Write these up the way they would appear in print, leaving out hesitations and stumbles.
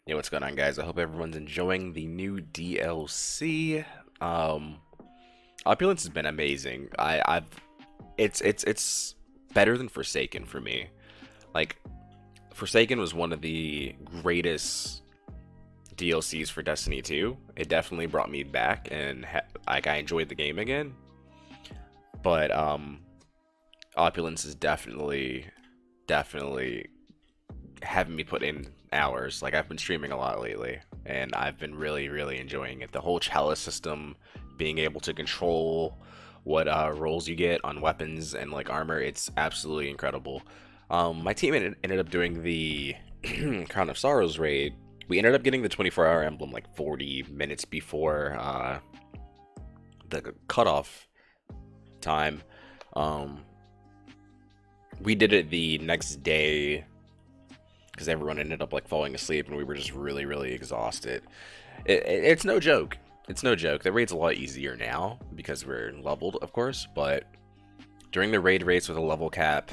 Yo, what's going on, guys? I hope everyone's enjoying the new DLC. Um, Opulence has been amazing. It's better than Forsaken for me. Like, Forsaken was one of the greatest DLCs for Destiny 2. It definitely brought me back, and I enjoyed the game again. But Opulence is definitely having me put in hours. Like, I've been streaming a lot lately, and I've been really enjoying it. The whole chalice system, being able to control what rolls you get on weapons and like armor, it's absolutely incredible. My team ended up doing the Crown of Sorrows raid. We ended up getting the 24-hour emblem like 40 minutes before the cutoff time. Um, we did it the next day because everyone ended up like falling asleep and we were just really exhausted. It's no joke. It's no joke. The raid's a lot easier now because we're leveled, of course, but during the raid race with a level cap,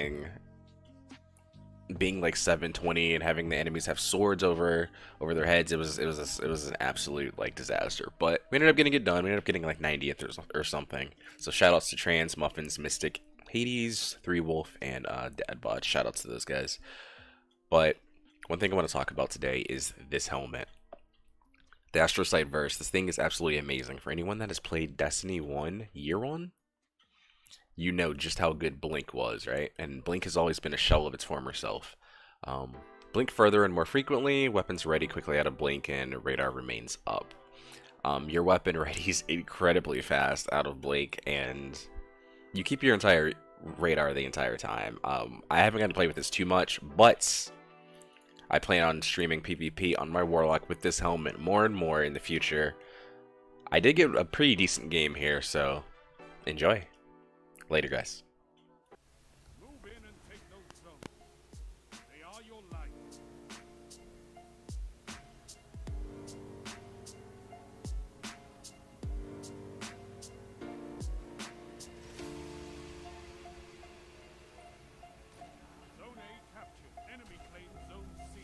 being like 720 and having the enemies have swords over their heads, it was an absolute like disaster. But we ended up getting it done. We ended up getting like 90th or something. So shout outs to Trans, Muffins, Mystic, Hades, Three Wolf, and Dadbot. Shout outs to those guys. But one thing I want to talk about today is this helmet. The Astrocyte Verse. This thing is absolutely amazing. For anyone that has played Destiny 1 Year One, you know just how good Blink was, right? And Blink has always been a shell of its former self. Um, Blink further and more frequently, weapons ready quickly out of Blink, and radar remains up. Your weapon readies incredibly fast out of Blink, and you keep your entire radar the entire time. I haven't gotten to play with this too much, but I plan on streaming PvP on my Warlock with this helmet more and more in the future. I did get a pretty decent game here, so enjoy. Later, guys. Move in and take those zones. They are your life. Zone A captured. Enemy claim Zone C.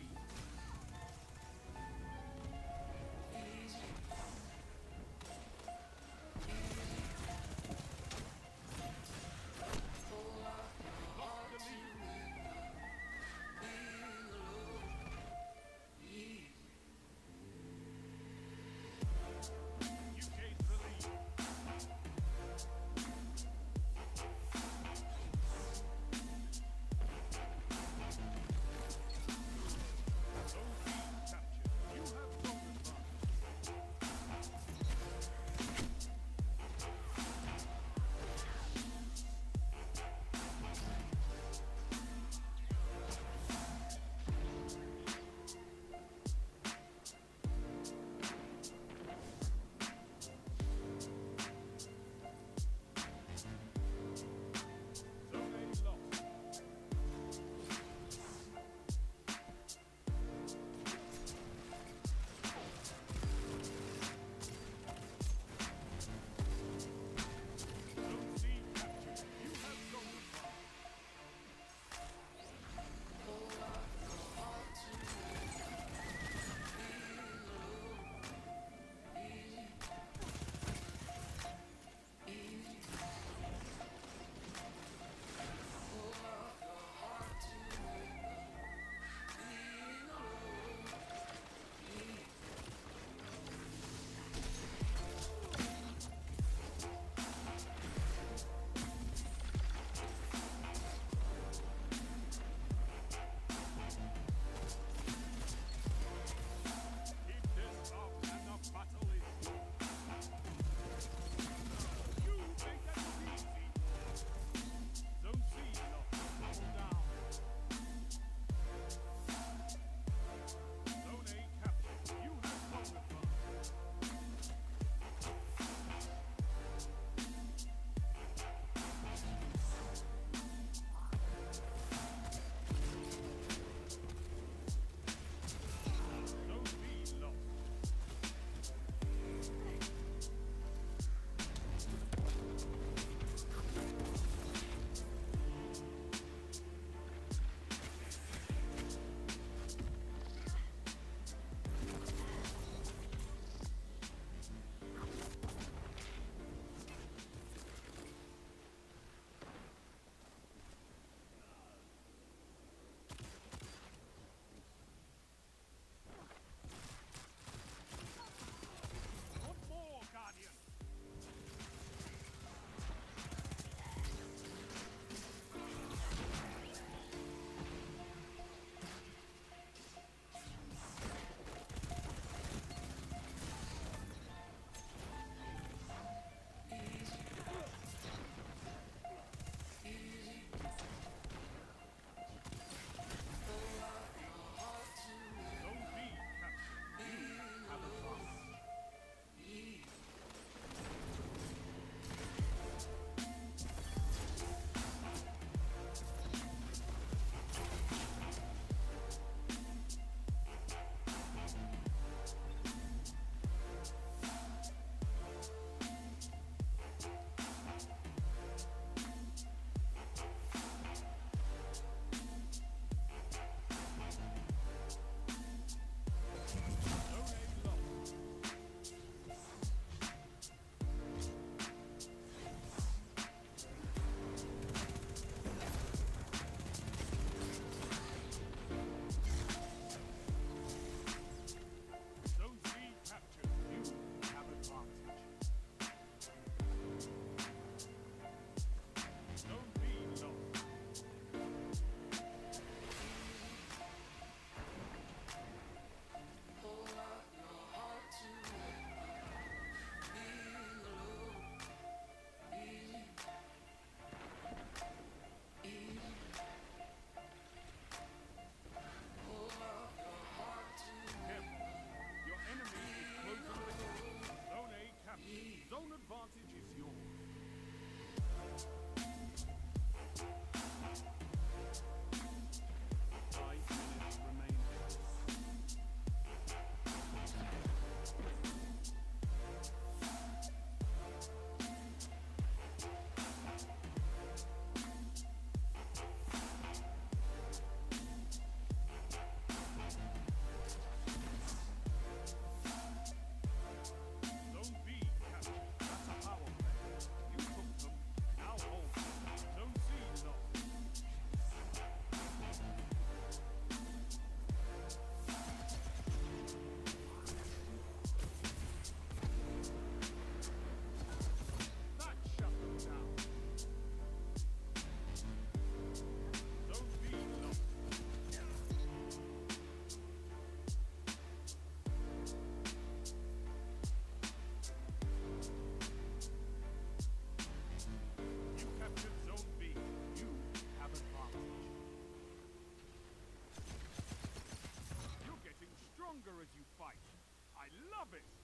I love it.